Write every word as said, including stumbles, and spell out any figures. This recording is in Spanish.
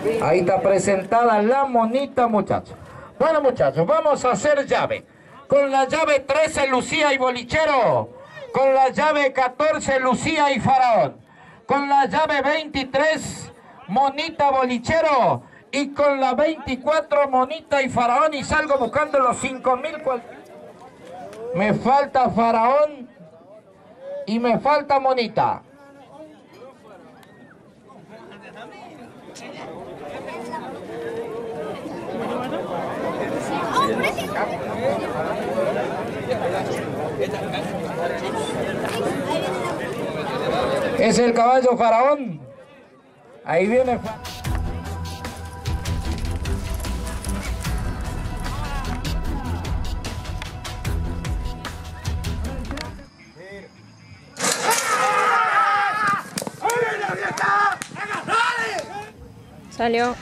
Ahí está presentada la monita, muchachos. Bueno, muchachos, vamos a hacer llave. Con la llave trece, Lucía y Bolichero. Con la llave catorce, Lucía y Faraón. Con la llave veintitrés, Monita, Bolichero. Y con la veinticuatro, Monita y Faraón. Y salgo buscando los cinco mil. Cual... Me falta Faraón y me falta Monita. Es el caballo Faraón. Ahí viene. Salió.